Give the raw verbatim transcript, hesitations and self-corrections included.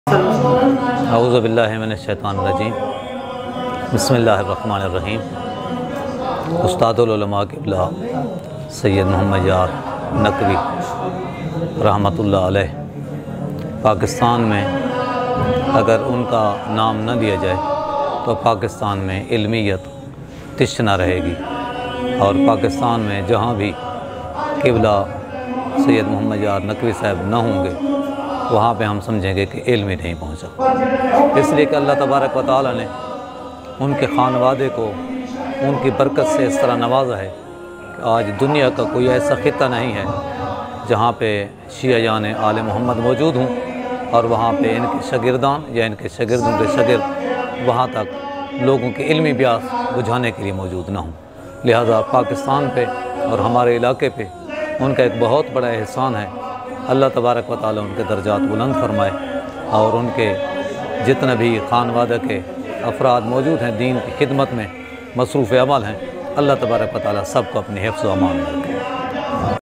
औज़ु बिल्लाहि मिनश्शैतानिर्रजीम बिस्मिल्लाहिर्रहमानिर्रहीम। उस्तादुल उलमा क़िबला सैयद मोहम्मद यार नकवी रहमतुल्लाह अलैह, पाकिस्तान में अगर उनका नाम न लिया जाए तो पाकिस्तान में इल्मियत तिश न रहेगी, और पाकिस्तान में जहाँ भी क़िबला सैयद मोहम्मद यार नकवी साहब न होंगे वहाँ पे हम समझेंगे कि इल्म ही नहीं पहुँचा। इसलिए कि अल्लाह तबारक व तआला ने उनके ख़ानवादे को उनकी बरकत से इस तरह नवाजा है कि आज दुनिया का कोई ऐसा ख़ित्ता नहीं है जहाँ पे शिया यान आले मोहम्मद मौजूद हों और वहाँ पे इनके शागिर्दान या इनके शागिर्दों के शागिर्द वहाँ तक लोगों की इल्मी प्यास बुझाने के लिए मौजूद ना हों। लिहाजा पाकिस्तान पे और हमारे इलाके पे उनका एक बहुत बड़ा एहसान है। अल्लाह तबारक व तआला उनके दर्जात बुलंद फरमाए और उनके जितने भी ख़ानवादा के अफराद मौजूद हैं दीन की खिदमत में मसरूफ़ अमल हैं, अल्लाह तबारक व तआला सबको अपनी हिफ्ज़ व अमान में रखे।